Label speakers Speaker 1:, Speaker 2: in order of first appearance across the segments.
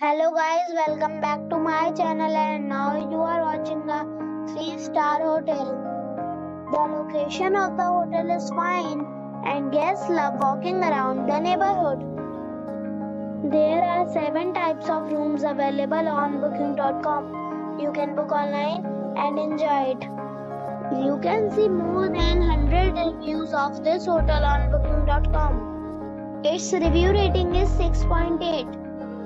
Speaker 1: Hello guys, welcome back to my channel and now you are watching a 3-star hotel. The location of the hotel is fine and guests love walking around the neighborhood. There are 7 types of rooms available on booking.com. You can book online and enjoy it. You can see more than 100 reviews of this hotel on booking.com. Its review rating is 6.8.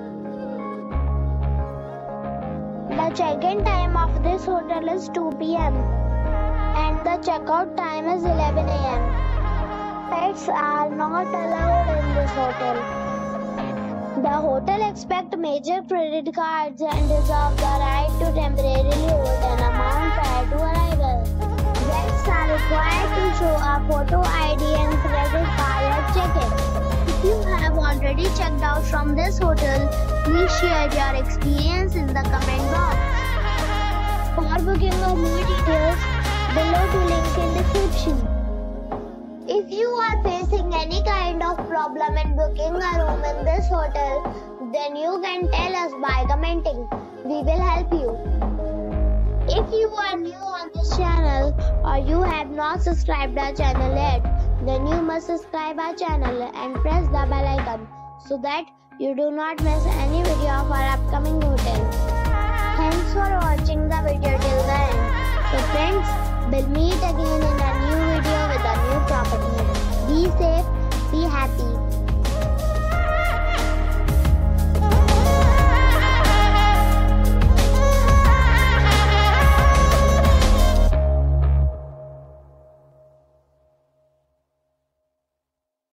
Speaker 1: The check-in time of this hotel is 2 p.m. and the checkout time is 11 a.m. Pets are not allowed in this hotel. The hotel accepts major credit cards and reserves the right to temporarily hold an amount prior to arrival. Guests are required to show a photo ID and credit card at check-in. If you have already checked out from this hotel, please share your experience in the comment box. For booking or more details, below the link in description. If you are facing any kind of problem in booking a room in this hotel, then you can tell us by commenting. We will help you. If you are new on this channel or you have not subscribed our channel yet, then you must subscribe our channel and press the bell icon so that you do not miss any video of our upcoming hotel. Thanks for watching the video till the end. So friends, we'll meet again in a new video with a new property. Be safe, be happy.